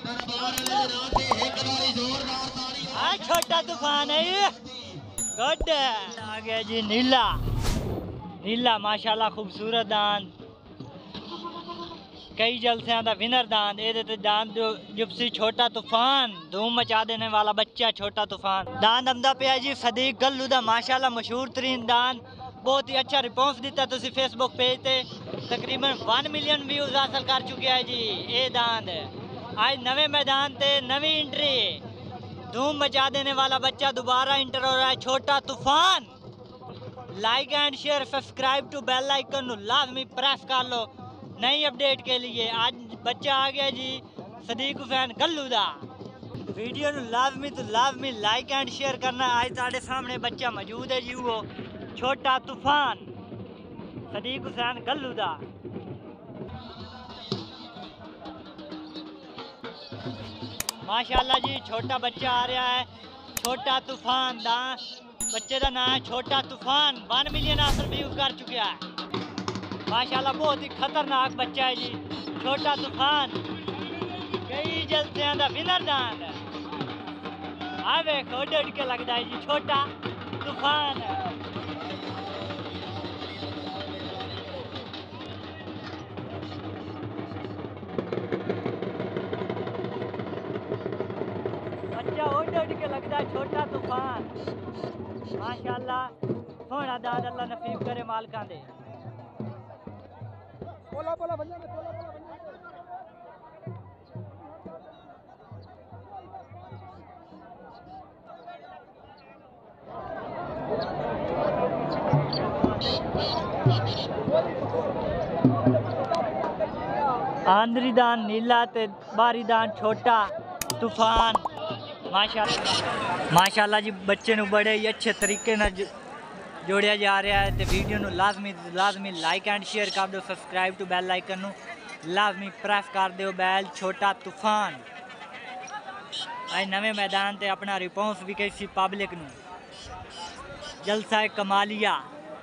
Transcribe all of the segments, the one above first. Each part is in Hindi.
हाँ छोटा तूफान है ये। गुड। आ गया जी नीला। नीला माशाल्लाह खूबसूरत दांत। कई जलसियां दा विनर दांत। ये दांत जुपसी छोटा तूफान धूम मचा देने वाला बच्चा छोटा तूफान। दांत अमदा पे जी सदीक गल्लू दा माशाल्लाह मशहूर तरीन दांत। बहुत ही अच्छा रिस्पॉन्स दिता तुसी फेसबुक पेज पे। तकरीबन 1 मिलियन व्यूज हासिल कर चुके हैं जी ये दांत। आज नवे मैदान ते नवी एंट्री धूम मचा देने वाला बच्चा दोबारा इंटर हो रहा है छोटा तूफान। Like and share subscribe to bell icon लाजमी प्रेस कर लो नई अपडेट के लिए। आज बच्चा आ गया जी सदीक हुसैन गल्लू दा। वीडियो लाजमी लाइक एंड शेयर करना। आज साढ़े सामने बच्चा मौजूद है जी वो छोटा तूफान सदीक हुसैन गल्लू दा। माशाल्लाह जी छोटा बच्चा आ रहा है छोटा तूफान दा। बच्चे का नाम है छोटा तूफान। 1 मिलियन हासिल व्यूज कर चुका है माशाल्लाह। बहुत ही खतरनाक बच्चा है जी छोटा तूफान। कई जलसियां दा विनर दांत। आ देखो उड़ के लगता है जी छोटा तूफान। बच्चा उड़ के लगता है छोटा तूफान माशाल्लाह। सोना दांत अल्लाह नसीब करे मालकां दे। आंदरी दान नीला ते बारी दान छोटा तूफान माशाल्लाह जी। बच्चे नू बड़े ही अच्छे तरीके नाल जोड़िया जा रहा है। तो वीडियो नू लाजमी लाइक एंड शेयर कर दो। सब्सक्राइब टू बेल आइकन नू लाजमी प्रेस कर दो। बैल छोटा तूफान आज नवे मैदान ते अपना रिस्पॉन्स भी कैसी पब्लिक नू। जलसा है कमालिया।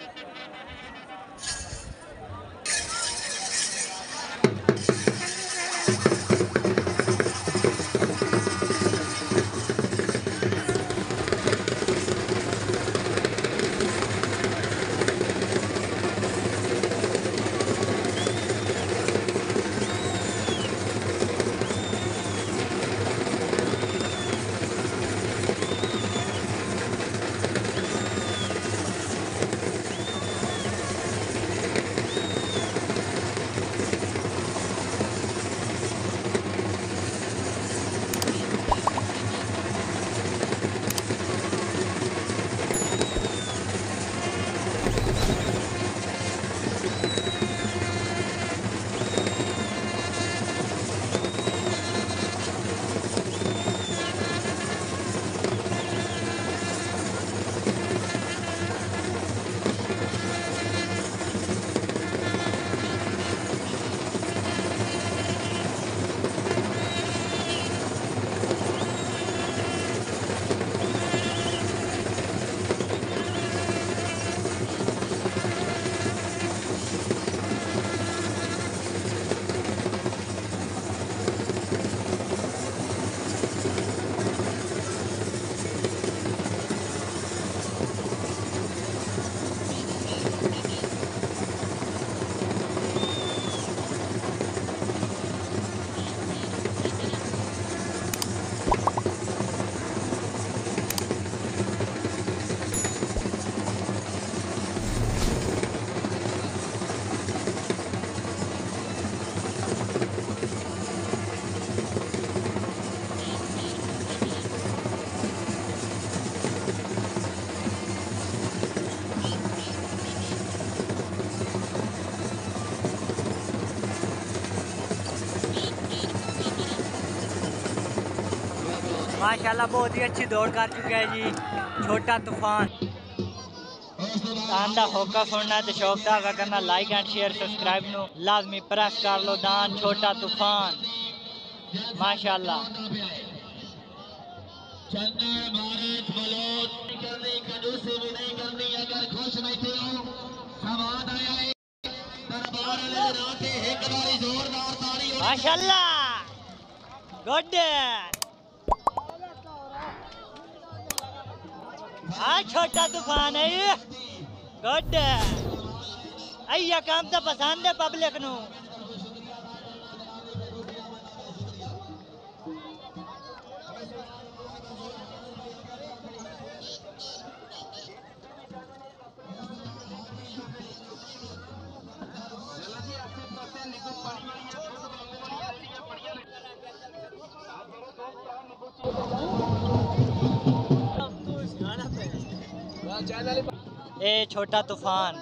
माशाल्लाह बहुत ही अच्छी दौड़ कर चुका है जी छोटा तूफान। दान दा होका सुनना है तो शौक धागा करना। लाइक एंड शेयर सब्सक्राइब नो लाजमी प्रेस कर लो। दान छोटा तूफान माशाल्लाह। माशाल्लाह गुड। हाँ छोटा तूफान है ये। गुड। अय्या काम तो पसंद है पब्लिक नू। ए छोटा तूफान।